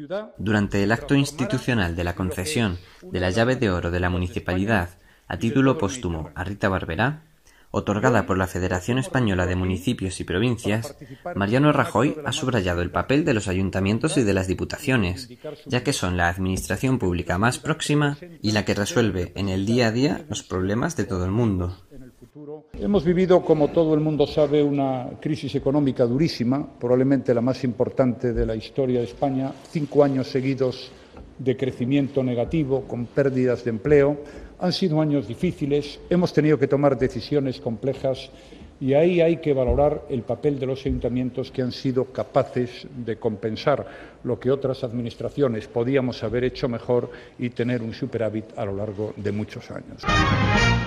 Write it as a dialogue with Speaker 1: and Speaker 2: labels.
Speaker 1: Durante el acto institucional de la concesión de la llave de oro de la municipalidad a título póstumo a Rita Barberá, otorgada por la Federación Española de Municipios y Provincias, Mariano Rajoy ha subrayado el papel de los ayuntamientos y de las diputaciones, ya que son la administración pública más próxima y la que resuelve en el día a día los problemas de todo el mundo.
Speaker 2: Hemos vivido, como todo el mundo sabe, una crisis económica durísima, probablemente la más importante de la historia de España, 5 años seguidos de crecimiento negativo, con pérdidas de empleo. Han sido años difíciles, hemos tenido que tomar decisiones complejas y ahí hay que valorar el papel de los ayuntamientos, que han sido capaces de compensar lo que otras administraciones podíamos haber hecho mejor y tener un superávit a lo largo de muchos años.